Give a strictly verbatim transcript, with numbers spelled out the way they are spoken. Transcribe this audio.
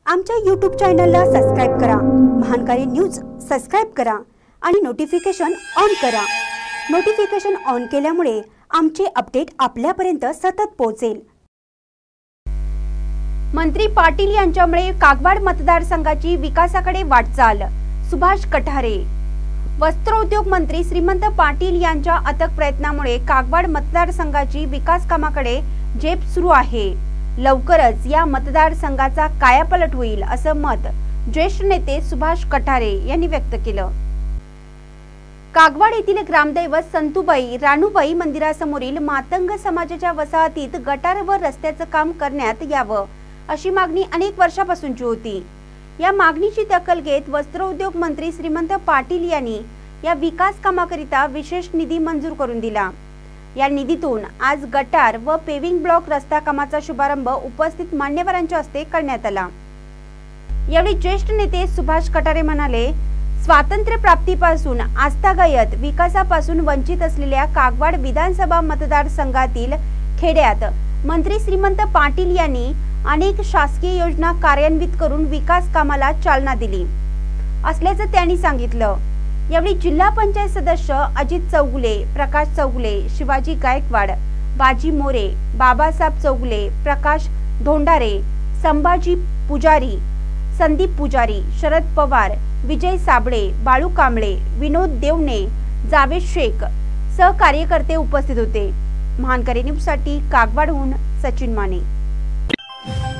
आमच्या यूट्यूब चॅनलला सबस्क्राइब करा, महानकारी न्यूज सबस्क्राइब करा आणि नोटिफिकेशन ऑन करा। नोटिफिकेशन ऑन केल्यामुळे आमचे अपडेट आपल्यापर्यंत सतत पोहोचेल। मंत्री पाटील यांच्यामुळे कागवाड मतदारसंघाची विकासाकडे वाटचाल। सुभाष कठारे। वस्त्रोद्योग मंत्री श्रीमंत पाटील यांच्या अथक प्रयत्नामुळे कागवाड मतदारसंघाची विकास कामाकडे झेप सुरू आहे। लवकरच या मतदारसंघाचा कायापालट होईल असं मत ज्येष्ठ नेते सुभाष कठारे यांनी व्यक्त केलं। कागवाड येथील ग्रामदैवत संतुबाई राणूबाई मंदिरासमोरील मातंग समाजाच्या वसाहतीत गटार व रस्त्याचं काम करण्यात यावं अशी मागणी अनेक वर्षापासूनची होती। या मागणीची दखल घेत वस्त्रोद्योग मंत्री श्रीमंत पाटील यांनी या विकास कामाकरिता विशेष निधी मंजूर करून दिला। या निधीतून आज गटार व पेविंग ब्लॉक रस्ता कामाचा शुभारंभ उपस्थित मान्यवरांच्या हस्ते करण्यात आला। यावेळी ज्येष्ठ नेते सुभाष कठारे म्हणाले, स्वातंत्र्य प्राप्तीपासून आस्थागायत विकासापासून वंचित असलेल्या कागवाड विधानसभा मतदारसंघातील खेड्यात मंत्री श्रीमंत पाटील यांनी अनेक शासकीय योजना कार्यान्वित करून विकास कामाला चालना दिली असल्याचं त्यांनी सांगितलं। यावेळी जिल्हा पंचायत सदस्य अजित चौगुले, प्रकाश चौगुले, शिवाजी गायकवाड, बाजी मोरे, बाबासाहेब चौगुले, प्रकाश धोंडारे, संभाजी पुजारी, संदीप पुजारी, शरद पवार, विजय साबळे, बाळू कांबळे, विनोद देवणे, जावेद शेख सहकार्यकर्ते उपस्थित होते। महानकारी न्यूज साठी कागवाडहून सचिन माने।